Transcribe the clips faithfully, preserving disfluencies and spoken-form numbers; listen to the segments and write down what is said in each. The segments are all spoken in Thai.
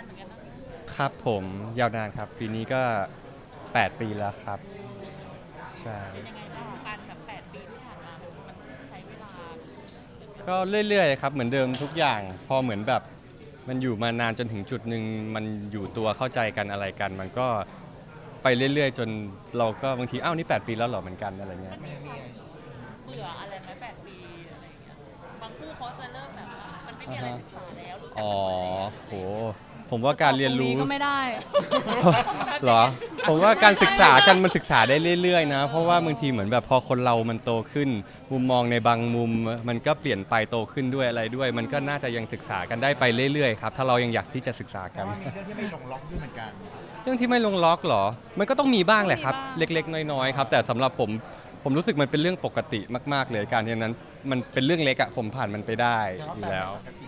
านเหมือนกันนะครับผมยาวนานครับปีนี้ก็แปดปีแล้วครับใช่เป็นยังไงบ้างการแบบแปดปีที่ผ่านมามันมันใช้เวลาก็เรื่อยๆครับเหมือนเดิมทุกอย่างพอเหมือนแบบมันอยู่มานานจนถึงจุดหนึ่งมันอยู่ตัวเข้าใจกันอะไรกัน มันก็ไปเรื่อยๆจนเราก็บางทีอ้าวนี่แปดปีแล้วเหรอเหมือนกันอะไรเงี้ยมันมีความเบื่ออะไรไหมแปดปีอะไรอย่างเงี้ยบางคู่เขาจะเริ่มแบบว่ามันไม่มีอะไรศึกษาแล้วรู้จักอ๋อกันหมดแล้วโหผมว่าการเรียนรู้ก็ไม่ได้เหรอผมว่าการศึกษากันมันศึกษาได้เรื่อยๆนะเพราะว่าบางทีเหมือนแบบพอคนเรามันโตขึ้น มุมมองในบางมุมมันก็เปลี่ยนไปโตขึ้นด้วยอะไรด้วย มันก็น่าจะยังศึกษากันได้ไปเรื่อยๆครับถ้าเรายังอยากที่จะศึกษากันมีเรื่องที่ไม่ลงล็อกด้วยเหมือนกันเรื่องที่ไม่ลงล็อกเหรอมันก็ต้องมีบ้างแหละครับเล็กๆน้อยๆครับแต่สำหรับผมผมรู้สึกมันเป็นเรื่องปกติมากๆเลยการที่นั้นมันเป็นเรื่องเล็กอะผมผ่านมันไปได้อยู่แล้ว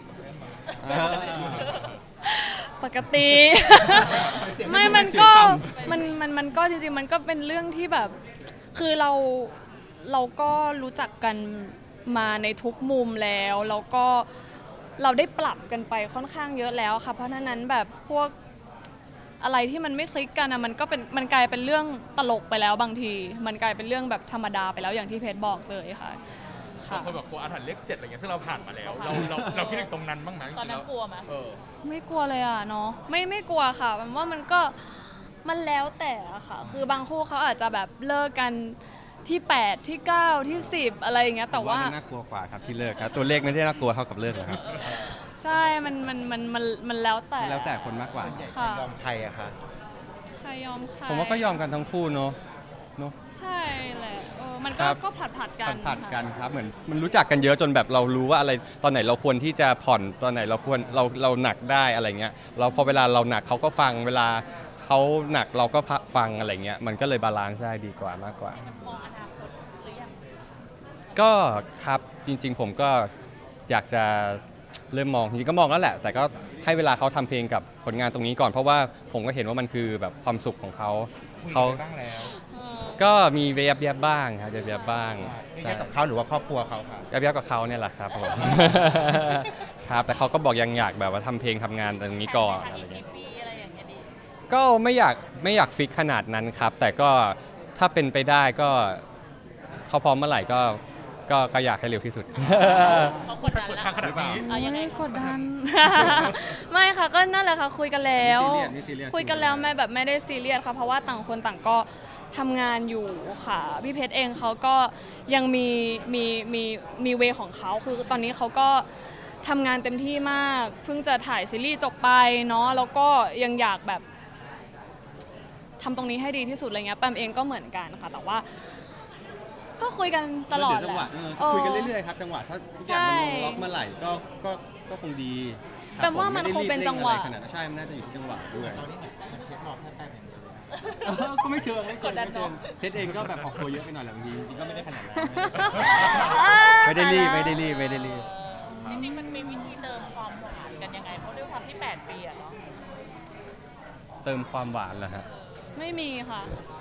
ปกติ ไม่มันก็มันมันมันก็จริงๆมันก็เป็นเรื่องที่แบบคือเราเราก็รู้จักกันมาในทุกมุมแล้วแล้วก็เราได้ปรับกันไปค่อนข้างเยอะแล้วค่ะเพราะฉะนั้นแบบพวกอะไรที่มันไม่คลิกกันอะมันก็เป็นมันกลายเป็นเรื่องตลกไปแล้วบางทีมันกลายเป็นเรื่องแบบธรรมดาไปแล้วอย่างที่เพชรบอกเลยค่ะบางคนแบบกลัวอาถรรพ์เลขเจ็ดอะไรเงี้ยซึ่งเราผ่านมาแล้วเราเราเราคิดถึงตรงนั้นบ้างไหมตอนนั้นกลัวไหมเออไม่กลัวเลยอ่ะเนาะไม่ไม่กลัวค่ะมันว่ามันก็มันแล้วแต่อะค่ะคือบางคู่เขาอาจจะแบบเลิกกันที่แปดที่เก้าที่สิบอะไรอย่างเงี้ยแต่ว่าน่ากลัวกว่าครับที่เลิกครับตัวเลขไม่ได้น่ากลัวเท่ากับเลิกหรอกครับใช่มันมันมันมันมันแล้วแต่แล้วแต่คนมากกว่าค่ะยอมใครอะคะใครยอมใครผมว่าก็ยอมกันทั้งคู่เนาะเนาะใช่แหละเออมันก็ก็ผัดผัดกันผัดกันครับเหมือนมันรู้จักกันเยอะจนแบบเรารู้ว่าอะไรตอนไหนเราควรที่จะผ่อนตอนไหนเราควรเราเราหนักได้อะไรเงี้ยเราพอเวลาเราหนักเขาก็ฟังเวลาเขาหนักเราก็ฟังอะไรเงี้ยมันก็เลยบาลานซ์ได้ดีกว่ามากกว่ามันมองอนาคตหรือยังก็ครับจริงๆผมก็อยากจะเริ่มมองจริงๆก็มองแล้วแหละแต่ก็ให้เวลาเขาทำเพลงกับผลงานตรงนี้ก่อนเพราะว่าผมก็เห็นว่ามันคือแบบความสุขของเขาเขาบ้างแล้วก็มีเวียบเวียบบ้างครับเวียบเวียบบ้างใช่กับเขาหรือว่าครอบครัวเขาครับเวียบเวียบกับเขาเนี่ยแหละครับผมครับแต่เขาก็บอกยังอยากแบบว่าทำเพลงทำงานตรงนี้ก่อนอะไรเงี้ยก็ไม่อยากไม่อยากฟิกขนาดนั้นครับแต่ก็ถ้าเป็นไปได้ก็เขาพร้อมเมื่อไหร่ก็ก็ก็อยากให้เร็วที่สุดเขากดดันแล้วทางขนาดนี้ไม่กดดัน ไม่ค่ะก็นั่นแหละค่ะคุยกันแล้วคุยกันแล้วไม่แบบไม่ได้ซีเรียสค่ะเพราะว่าต่างคนต่างก็ทำงานอยู่ค่ะพี่เพชรเองเขาก็ยังมีมีมีมีเวของเขาคือตอนนี้เขาก็ทำงานเต็มที่มากเพิ่งจะถ่ายซีรีส์จบไปเนาะแล้วก็ยังอยากแบบทำตรงนี้ให้ดีที่สุดอะไรเงี้ยแปมเองก็เหมือนกันค่ะแต่ว่าก็คุยกันตลอดแหละคุยกันเรื่อยๆครับจังหวะถ้าทุกอย่างมันลงล็อกเมื่อไหร่ก็ก็ก็คงดีแปมว่ามันคงเป็นจังหวะใช่มันน่าจะอยู่ที่จังหวะด้วยตอนนี้เหมือนเพชรบอกแค่แป้งอย่างเดียวก็ไม่เชิงไม่เชิงเพชรเองก็แบบออกตัวเยอะไปหน่อยแหละบางทีจริงๆก็ไม่ได้ขนาดนั้นไม่ได้รีบไม่ได้รีบไม่ได้รีบจริงๆมันมีวิธีเติมความหวานกันยังไงเพราะด้วยความที่แปดปีอะเนาะเติมความหวานเหรอฮะไม่มีค่ะ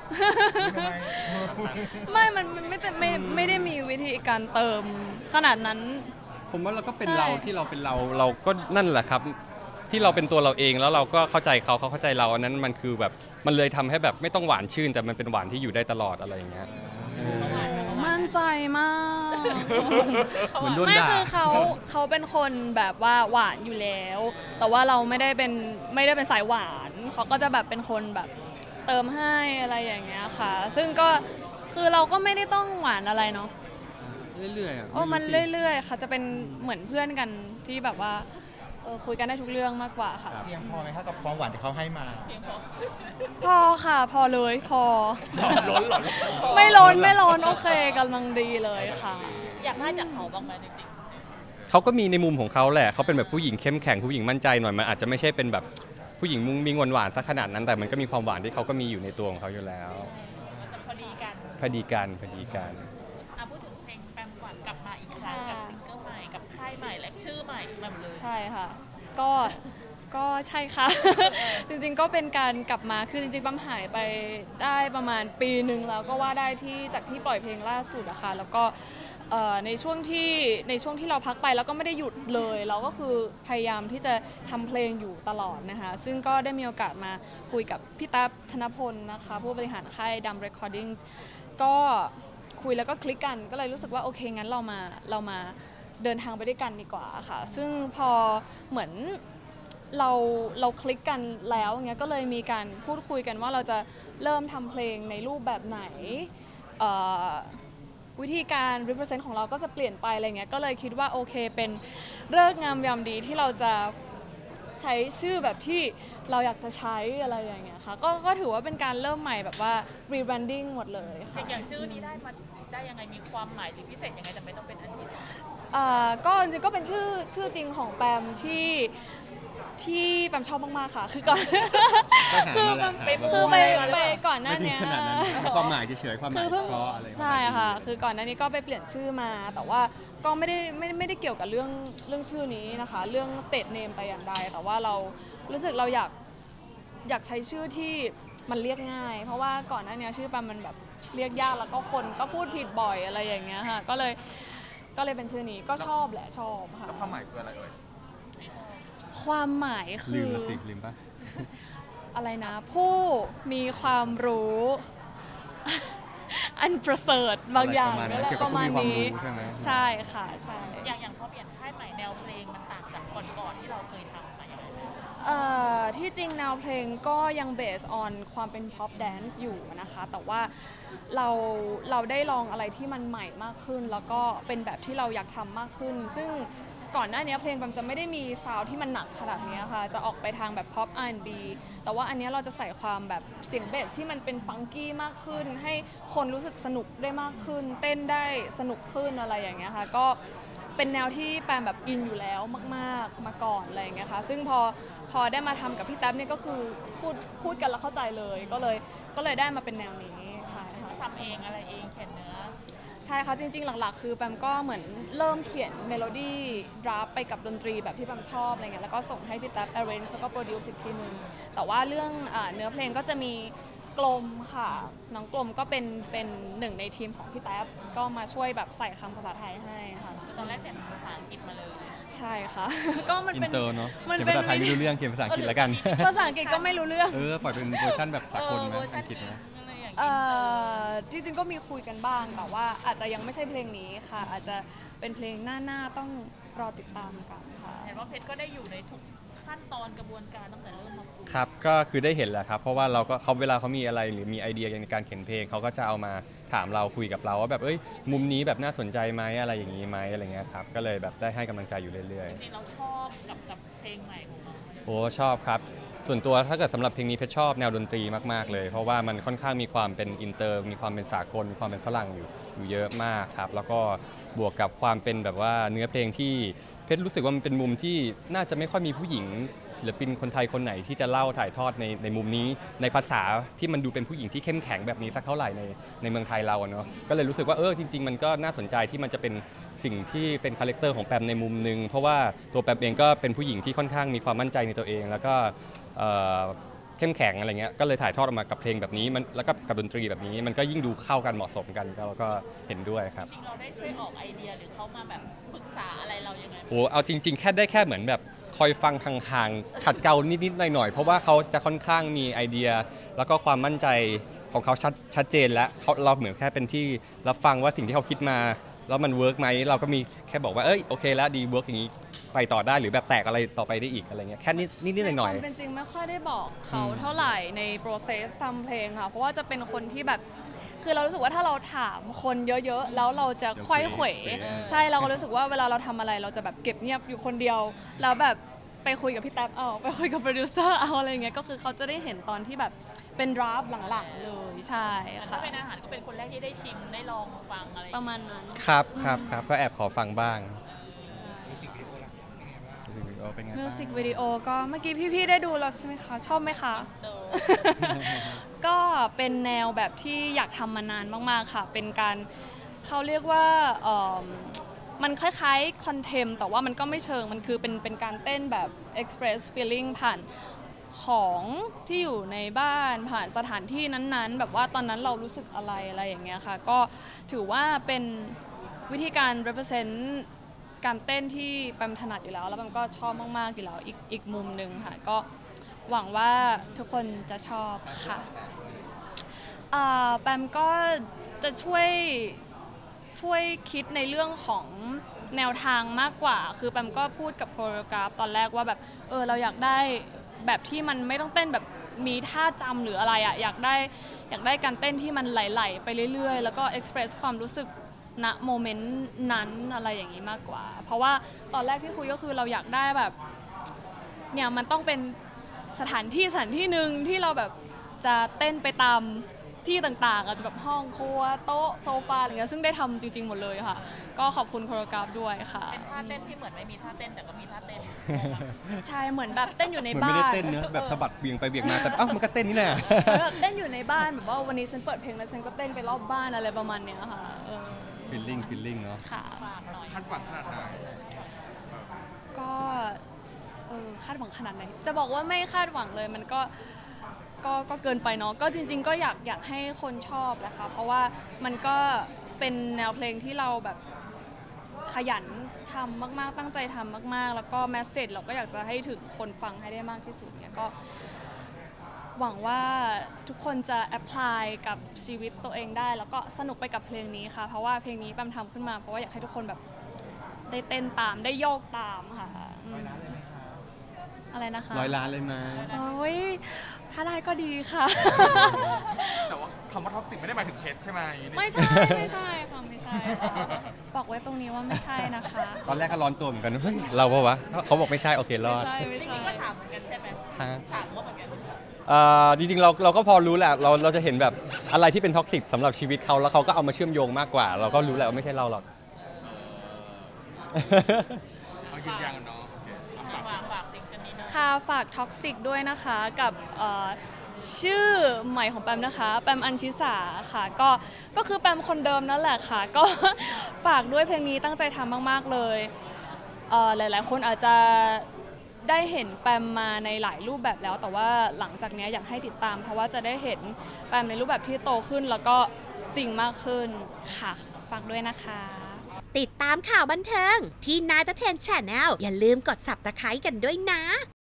ไม่มันไม่ไม่ไม่ได้มีวิธีการเติมขนาดนั้นผมว่าเราก็เป็นเราที่เราเป็นเราเราก็นั่นแหละครับที่เราเป็นตัวเราเองแล้วเราก็เข้าใจเขาเขาเข้าใจเราอันนั้นมันคือแบบมันเลยทำให้แบบไม่ต้องหวานชื่นแต่มันเป็นหวานที่อยู่ได้ตลอดอะไรอย่างเงี้ยมั่นใจมากเหมือนโดนด่าไม่คือเขาเขาเป็นคนแบบว่าหวานอยู่แล้วแต่ว่าเราไม่ได้เป็นไม่ได้เป็นสายหวานเขาก็จะแบบเป็นคนแบบเติมให้อะไรอย่างเงี้ยค่ะซึ่งก็คือเราก็ไม่ได้ต้องหวานอะไรเนาะเรื่อยๆอ่ะโอ้มันเรื่อยๆค่ะจะเป็นเหมือนเพื่อนกันที่แบบว่าเออคุยกันได้ทุกเรื่องมากกว่าค่ะเพียงพอไหมครับกับความหวานที่เขาให้มาพอค่ะพอเลยพอล้นหรอไม่ล้นไม่ล้นโอเคกำลังดีเลยค่ะอยากได้จากเขาบ้างไหมจริงๆเขาก็มีในมุมของเขาแหละเขาเป็นแบบผู้หญิงเข้มแข็งผู้หญิงมั่นใจหน่อยมันอาจจะไม่ใช่เป็นแบบผู้หญิงมุ้งมิ้งหวานๆซะขนาดนั้นแต่มันก็มีความหวานที่เขาก็มีอยู่ในตัวของเขาอยู่แล้วพอดีกันพอดีกันพอดีกันพูดถึงเพลงแปมหวานกลับมาอีกครั้งกับซิงเกิลใหม่กับค่ายใหม่และชื่อใหม่มาหมดเลยใช่ค่ะก็ก็ใช่ค่ะ จริงๆก็เป็นการกลับมาคือจริงๆปั๊มหายไปได้ประมาณปีหนึ่งแล้วก็ว่าได้ที่จากที่ปล่อยเพลงล่าสุดอะค่ะแล้วก็เอ่อในช่วงที่ในช่วงที่เราพักไปแล้วก็ไม่ได้หยุดเลยเราก็คือพยายามที่จะทำเพลงอยู่ตลอดนะคะซึ่งก็ได้มีโอกาสมาคุยกับพี่ตั๊บธนพลนะคะผู้บริหารค่ายดัมเรคคอร์ดิ้งก็คุยแล้วก็คลิกกันก็เลยรู้สึกว่าโอเคงั้นเรามาเรามาเดินทางไปด้วยกันดีกว่าค่ะซึ่งพอเหมือนเราเราคลิกกันแล้วเงี้ยก็เลยมีการพูดคุยกันว่าเราจะเริ่มทำเพลงในรูปแบบไหนวิธีการ represent ของเราก็จะเปลี่ยนไปอะไรเงี้ยก็เลยคิดว่าโอเคเป็นฤกษ์งามยามดีที่เราจะใช้ชื่อแบบที่เราอยากจะใช้อะไรอย่างเงี้ยค่ะก็ก็ถือว่าเป็นการเริ่มใหม่แบบว่า rebranding หมดเลยค่ะอย่างชื่อนี้ได้มาได้ยังไงมีความหมายหรือพิเศษยังไงแต่ไม่ต้องเป็นอาชีพอ่าก็จริงๆก็เป็นชื่อชื่อจริงของแปมที่ที่แปมชอบมากๆค่ะคือก่อนคือมันคือไปไปก่อนหน้านี้ไม่ถึงขนาดนั้นความหมายเฉยๆความหมายคือเพิ่งเพราะอะไรใช่ค่ะคือก่อนหน้านี้ก็ไปเปลี่ยนชื่อมาแต่ว่าก็ไม่ได้ไม่ไม่ได้เกี่ยวกับเรื่องเรื่องชื่อนี้นะคะเรื่อง state name แต่อย่างใดแต่ว่าเรารู้สึกเราอยากอยากใช้ชื่อที่มันเรียกง่าย เพราะว่าก่อนหน้านี้ชื่อแปมมันแบบเรียกยากแล้วก็คนก็พูดผิดบ่อยอะไรอย่างเงี้ยค่ะก็เลยก็เลยเป็นชื่อนี้ก็ชอบแหละชอบค่ะแล้วความหมายคืออะไรเอ่ยความหมายคืลืมอละสิลืมปะอะไรนะผู้มีความรู้ อันประเสริฐบางอย่างนั่นแหละประมาณนี้ใช่ค่ะใช่อย่างอย่างพอเปลี่ยนค่ายใหม่แนวเพลงมันต่างจากก่อนๆที่เราเคยทำมาอย่างไรบ้างเอ่อที่จริงแนวเพลงก็ยังเบสออนความเป็น pop dance อยู่นะคะแต่ว่าเราเราได้ลองอะไรที่มันใหม่มากขึ้นแล้วก็เป็นแบบที่เราอยากทำมากขึ้นซึ่งก่อนหน้านี้เพลงมันจะไม่ได้มีซาวด์ที่มันหนักขนาดนี้ค่ะจะออกไปทางแบบ pop อาร์ แอนด์ บี แต่ว่าอันนี้เราจะใส่ความแบบเสียงเบสที่มันเป็นฟังกี้มากขึ้นให้คนรู้สึกสนุกได้มากขึ้นเต้นได้สนุกขึ้นอะไรอย่างเงี้ยค่ะก็เป็นแนวที่แปมแบบอินอยู่แล้วมากๆมาก่อนอะไรอย่างเงี้ยค่ะซึ่งพอพอได้มาทำกับพี่แท็บเนี่ยก็คือพูดพูดกันแล้วเข้าใจเลยก็เลยก็เลยได้มาเป็นแนวนี้ใช่ค่ะทำเองอะไรเองเขียนเนื้อใช่ค่ะจริงๆหลักๆคือแปมก็เหมือนเริ่มเขียนเมโลดี้ดราฟไปกับดนตรีแบบที่แปมชอบอะไรเงี้ยแล้วก็ส่งให้พี่แท็บ arrange แล้วก็ produce อีกทีนึงแต่ว่าเรื่องอ่าเนื้อเพลงก็จะมีกลมค่ะน้องกลมก็เป็นเป็นหนึ่งในทีมของพี่แท็บก็มาช่วยแบบใส่คำภาษาไทยให้ค่ะคือตอนแรกแต่งภาษาอังกฤษมาเลยใช่ค่ะ ก็มันอิเป็นนเตอร์เนาะมันเขียนเป็นภาษาไทยไม่รู้เรื่องเขียนภาษาอังกฤษแล้วกันภาษาอังกฤษก็ไม่รู้เรื่องเออปล่อยเป็นเวอร์ชันแบบสากลไหมเวอร์ชัอันงกฤษนะอะไรอย่างเอ่เงี้ยอจริงๆก็มีคุยกันบ้างแต่ว่าอาจจะยังไม่ใช่เพลงนี้ค่ะ อาจจะเป็นเพลงหน้าๆต้องรอติดตามกันค่ะเห็นว่าเพชรก็ได้อยู่ในทุกขั้นตอนกระบวนการตั้งแต่เริ่มมาคุยครับก็คือได้เห็นแหละครับเพราะว่าเราก็เขาเวลาเขามีอะไรหรือมีไอเดียในการเขียนเพลงเขาก็จะเอามาถามเราคุยกับเราว่าแบบเอ้ยมุมนี้แบบน่าสนใจไหมอะไรอย่างนี้ไหมอะไรเงี้ยครับก็เลยแบบได้ให้กำลังใจอยู่เรื่อยจริงๆเราชอบกับกับเพลงใหม่ของเราๆโอ้ชอบครับส่วนตัวถ้าเกิดสำหรับเพลงนี้เพชรชอบแนวดนตรีมากๆเลยเพราะว่ามันค่อนข้างมีความเป็นอินเตอร์มีความเป็นสากลมีความเป็นฝรั่งอยู่อยู่เยอะมากครับแล้วก็บวกกับความเป็นแบบว่าเนื้อเพลงที่เพชรรู้สึกว่ามันเป็นมุมที่น่าจะไม่ค่อยมีผู้หญิงศิลปินคนไทยคนไหนที่จะเล่าถ่ายทอดในในมุมนี้ในภาษาที่มันดูเป็นผู้หญิงที่เข้มแข็งแบบนี้สักเท่าไหร่ในในเมืองไทยเราเนาะก็เลยรู้สึกว่าเออจริงๆมันก็น่าสนใจที่มันจะเป็นสิ่งที่เป็นคาแรคเตอร์ของแปมในมุมนึงเพราะว่าตัวแปมเองก็เป็นผู้หญิงที่ค่อนข้างมีความมั่นใจในตัวเอง แล้วก็เข้มแข็งอะไรเงี้ยก็เลยถ่ายทอดออกมากับเพลงแบบนี้มันแล้วก็กับดนตรีแบบนี้มันก็ยิ่งดูเข้ากันเหมาะสมกันก็เราก็เห็นด้วยครับจริงๆเราได้ช่วยออกไอเดียหรือเขามาแบบปรึกษาอะไรเรายังไงบ้างโอ้เอาจริง ๆ แค่ได้แค่เหมือนแบบคอยฟังห่างๆขัดเกลานิดๆหน่อยๆเพราะว่าเขาจะค่อนข้างมีไอเดีย แล้วก็ความมั่นใจของเขาชัดชัดเจนแล้วเขาเราเหมือนแค่เป็นที่รับฟังว่าสิ่งที่เขาคิดมาแล้วมันเวิร์กไหมเราก็มีแค่บอกว่าเอ้ยโอเคแล้วดีเวิร์กอย่างนี้ไปต่อได้หรือแบบแตกอะไรต่อไปได้อีกอะไรเงี้ยแค่นิดนิดๆหน่อยในความเป็นจริงไม่ค่อยได้บอกเขาอืมเท่าไหร่ใน process ทำเพลงค่ะ เพราะว่าจะเป็นคนที่แบบ คือเรารู้สึกว่าถ้าเราถามคนเยอะๆ แล้วเราจะไขว้เขวใช่เราก็รู้สึกว่าเวลาเราทำอะไรเราจะแบบเก็บเงียบอยู่คนเดียว แล้วแบบไปคุยกับพี่แท็บเอาไปคุยกับโปรดิวเซอร์เอาอะไรเงี้ยก็คือเขาจะได้เห็นตอนที่แบบเป็นดราฟหลังๆเลยใช่ถ้าค่ะเป็นอาหารก็เป็นคนแรกที่ได้ชิมได้ลองฟังอะไรประมาณนั้นครับครับครับก็แอบขอฟังบ้างเป็นไงมิวบ้างสิกวิดีโอก็เมื่อกี้พี่ๆได้ดูแล้วใช่ไหมคะ ชอบไหมคะเดิมก็เป็นแนวแบบที่อยากทำมานานมากๆค่ะ เป็นการเขาเรียกว่าเอิ่มมันคล้ายๆคอนเทมแต่ว่ามันก็ไม่เชิงมันคือเป็นเป็นการเต้นแบบ express feeling ผ่านของที่อยู่ในบ้านผ่านสถานที่นั้นๆแบบว่าตอนนั้นเรารู้สึกอะไรอะไรอย่างเงี้ยค่ะก็ถือว่าเป็นวิธีการ represent การเต้นที่แปมถนัดอยู่แล้วแล้วแปมก็ชอบมากๆอยู่แล้วอีกอีกมุมหนึ่งค่ะก็หวังว่าทุกคนจะชอบค่ะแปมก็จะช่วยช่วยคิดในเรื่องของแนวทางมากกว่าคือแปมก็พูดกับโคโรกราฟตอนแรกว่าแบบเออเราอยากได้แบบที่มันไม่ต้องเต้นแบบมีท่าจำหรืออะไรอะอยากได้อยากได้การเต้นที่มันไหลๆไปเรื่อยๆแล้วก็เอ็กซ์เพรสความรู้สึกณโมเมนต์นั้นอะไรอย่างนี้มากกว่าเพราะว่าตอนแรกที่คุยก็คือเราอยากได้แบบเนี่ยมันต้องเป็นสถานที่สถานที่หนึ่งที่เราแบบจะเต้นไปตามที่ต่างๆอาจจะแบบห้องครัวโต๊ะโซฟาอะไรเงี้ยซึ่งได้ทำจริงๆหมดเลยค่ะก็ขอบคุณโคโรกราฟด้วยค่ะเป็นท่าเต้นที่เหมือนไม่มีท่าเต้นแต่ก็มีท่าเต้นใช่เหมือนแบบเต้นอยู่ในเหมือนบ้านไม่ได้เต้นเนอะแบบสะบัดเบี่ยงไปเบี่ยงมาแต่เอ้ามันก็เต้นนี่แหละแบบเต้นอยู่ในบ้านแบบว่าวันนี้ฉันเปิดเพลงแล้วฉันก็เต้นไปรอบบ้านอะไรประมาณเนี้ยค่ะเออ feeling feeling เนาะค่ะฝากหน่อยคาดหวังขนาดไหนก็เออคาดหวังขนาดไหนจะบอกว่าไม่คาดหวังเลยมันก็ก็ก็เกินไปเนาะก็จริงๆก็อยากอยากให้คนชอบแหละค่ะเพราะว่ามันก็เป็นแนวเพลงที่เราแบบขยันทำมากๆตั้งใจทำมากๆแล้วก็แมสเสจเราก็อยากจะให้ถึงคนฟังให้ได้มากที่สุดเนี่ยก็หวังว่าทุกคนจะแอพพลายกับชีวิตตัวเองได้แล้วก็สนุกไปกับเพลงนี้ค่ะเพราะว่าเพลงนี้แปมทำขึ้นมาเพราะว่าอยากให้ทุกคนแบบได้เต้นตามได้โยกตามค่ะอะไรนะคะร้อยล้านเลยมาโอ้ยถ้าได้ก็ดีค่ะแต่ว่าคำว่าท็อกซิกไม่ได้หมายถึงเพชรใช่ไหมไม่ใช่ไม่ใช่ค่ะไม่ใช่ค่ะบอกไว้ตรงนี้ว่าไม่ใช่นะคะตอนแรกก็ร้อนตัวเหมือนกันเฮ้ยเราปะวะเขาบอกไม่ใช่โอเครอไม่ดใช่ไม่จริใช่งๆก็ถามเหมือนกันใช่ไหมฮะถามว่าเหมือนกันเอ่อจริงๆเราเราก็พอรู้แหละเราเราจะเห็นแบบอะไรที่เป็นท็อกซิกสำหรับชีวิตเขาแล้วเขาก็เอามาเชื่อมโยงมากกว่า เราก็รู้แหละว่าไม่ใช่เราหรอกเอายืนยันกันเนาะโอเคเอาฝากฝากฝากสิ่งกันนี้หน่อยค่ะฝากท็อกซิกด้วยนะคะกับเอ่อชื่อใหม่ของแปมนะคะแปมอัญชิสาค่ะก็ก็คือแปมคนเดิมนั่นแหละค่ะก็ ฝากด้วยเพลงนี้ตั้งใจทำมากๆเลยเอ่อหลายๆคนอาจจะได้เห็นแปมมาในหลายรูปแบบแล้วแต่ว่าหลังจากนี้อยากให้ติดตามเพราะว่าจะได้เห็นแปมในรูปแบบที่โตขึ้นแล้วก็จริงมากขึ้นค่ะฝากด้วยนะคะติดตามข่าวบันเทิงพี่นายตะเทนแชนแนลอย่าลืมกด ซับสไครบ์ กันด้วยนะ